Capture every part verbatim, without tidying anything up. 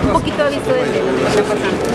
Un poquito aviso de lo que está pasando.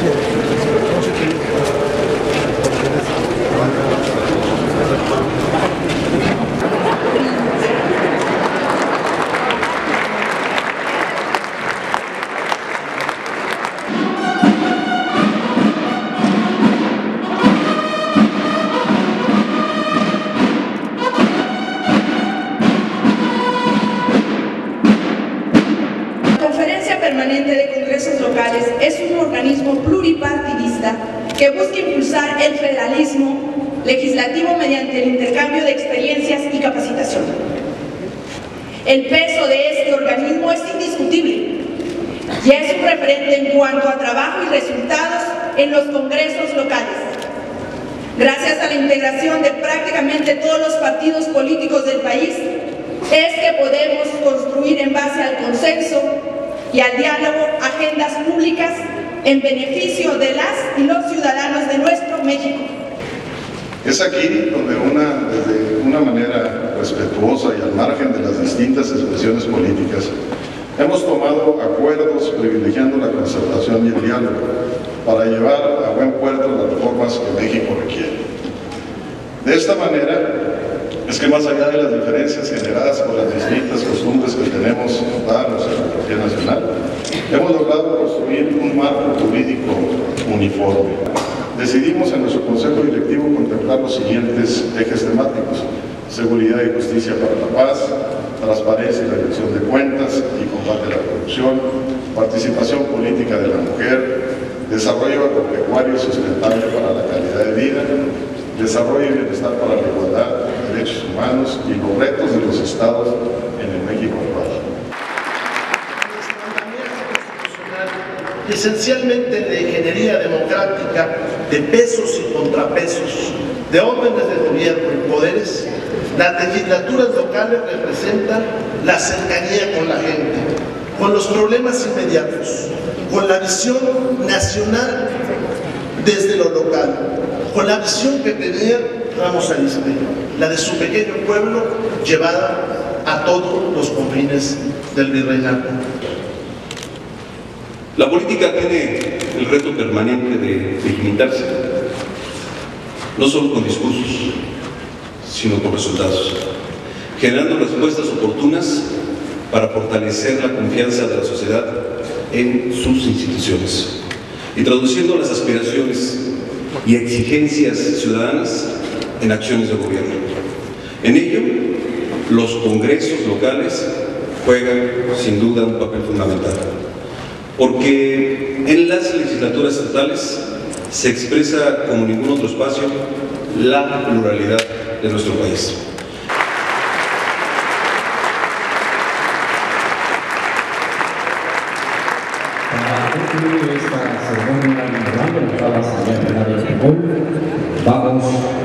Permanente de Congresos Locales es un organismo pluripartidista que busca impulsar el federalismo legislativo mediante el intercambio de experiencias y capacitación. El peso de este organismo es indiscutible y es un referente en cuanto a trabajo y resultados en los congresos locales. Gracias a la integración de prácticamente todos los partidos políticos del país, es que podemos construir en base al consenso y al diálogo agendas públicas en beneficio de las y los ciudadanos de nuestro México. Es aquí donde una, desde una manera respetuosa y al margen de las distintas expresiones políticas, hemos tomado acuerdos privilegiando la concertación y el diálogo para llevar a buen puerto las reformas que México requiere. De esta manera, es que más allá de las diferencias generadas por las distintas costumbres que tenemos ciudadanos en la geografía nacional, hemos logrado construir un marco jurídico uniforme. Decidimos en nuestro Consejo Directivo contemplar los siguientes ejes temáticos: seguridad y justicia para la paz, transparencia y la rendición de cuentas y combate a la corrupción, participación política de la mujer, desarrollo agropecuario sustentable para la calidad de vida, desarrollo y bienestar para la igualdad, derechos humanos y los retos de los estados en el México actual. Esencialmente de ingeniería democrática, de pesos y contrapesos, de órdenes de gobierno y poderes, las legislaturas locales representan la cercanía con la gente, con los problemas inmediatos, con la visión nacional desde lo local, con la visión que tenía Ramos Arizpe, la de su pequeño pueblo llevada a todos los confines del virreinato. La política tiene el reto permanente de delimitarse, no solo con discursos, sino con resultados, generando respuestas oportunas para fortalecer la confianza de la sociedad en sus instituciones y traduciendo las aspiraciones y exigencias ciudadanas en acciones de gobierno. En ello, los congresos locales juegan sin duda un papel fundamental, porque en las legislaturas estatales se expresa como ningún otro espacio la pluralidad de nuestro país. Para concluir esta ceremonia, vamos a